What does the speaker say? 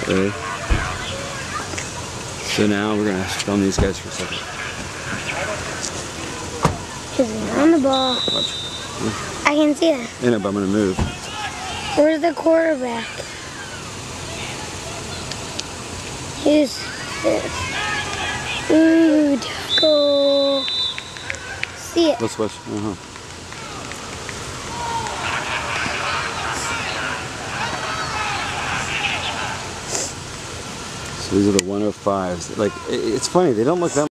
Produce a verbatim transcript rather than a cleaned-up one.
Ready? So now we're gonna film these guys for a second. He's on the ball. Watch. I can see that. I know, but I'm gonna move. Where's the quarterback? Who's this? Ooh, tackle. See it. Let's watch. Uh-huh. So these are the one oh fives. Like, it's funny, they don't look that